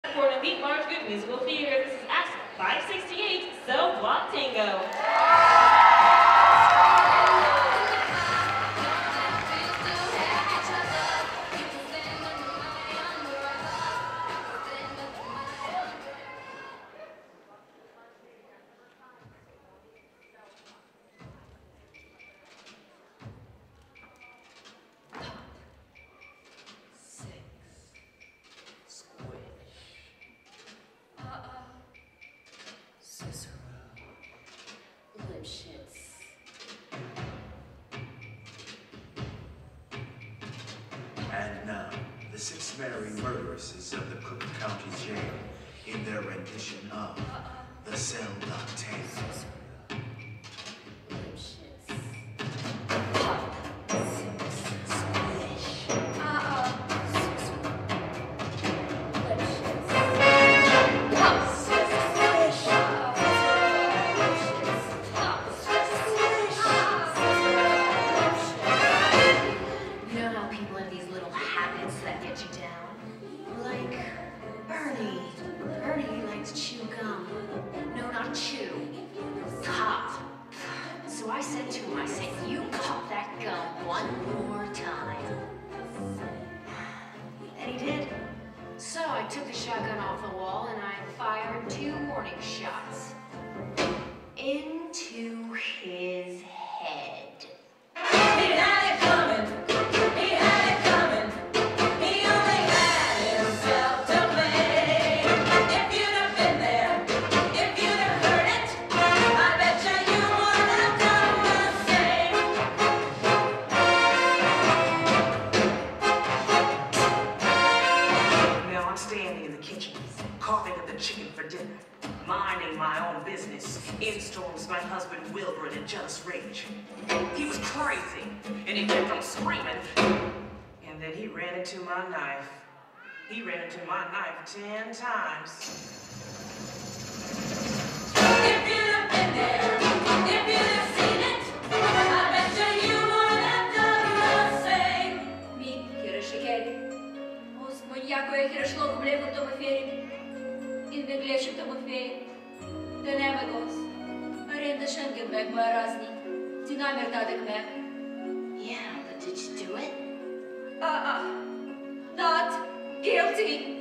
For an elite large good musical theater, this is Act 568, So Block Tango. And now, the 6 merry murderesses of the Cook County Jail in their rendition of the Cell Block Tango. I said, you pop that gum one more time. And he did. So I took the shotgun off the wall and I fired 2 warning shots into his head. He had it coming. He had it coming. He only had himself to blame. If you'd have been there, if you'd have heard it, I bet you would have done the same. Now I'm standing in the kitchen, carving up the chicken for dinner, minding my own business. In storms my husband Wilbur in a jealous rage. He was crazy, and he kept on screaming. And then he ran into my knife. He ran into my knife 10 times. If you'd have been there, if you'd have seen it, I bet you would have done the same. Ми, хирашикеги. Осмо някое хирашло го млево в домофери. И ме гледаше в домофери. Да нема гос. Аренда шенген мех ма разни. Ти намер дадек мех. Yeah, but did you do it? Not guilty.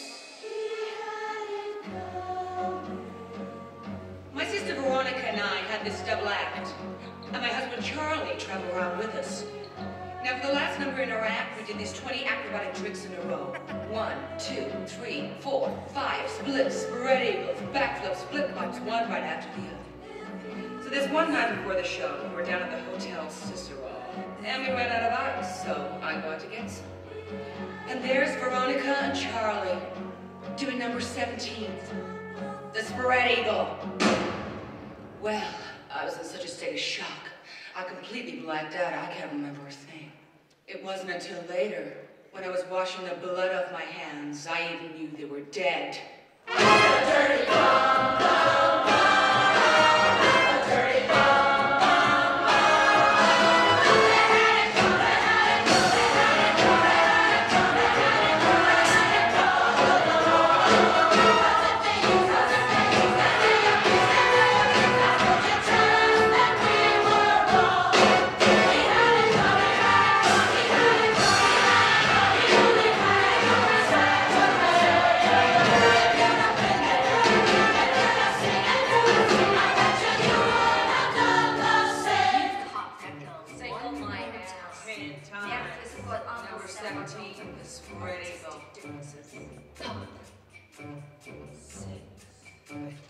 My sister Veronica and I had this double act, and my husband Charlie traveled around with us. Now, for the last number in our act, we did these 20 acrobatic tricks in a row. 1, 2, 3, 4, 5, splits, spread eagles, backflips, flip flops, one right after the other. So this one night before the show, we were down at the Hotel Cicero, and we ran out of ice, so I got to get some. And there's Veronica and Charlie doing number 17, the spread eagle. Well, I was in such a state of shock. I completely blacked out. I can't remember a thing. It wasn't until later, when I was washing the blood off my hands, I even knew they were dead. Dirty bomb, bomb, bomb, dirty bomb. Number 17, the spread eagle. 6.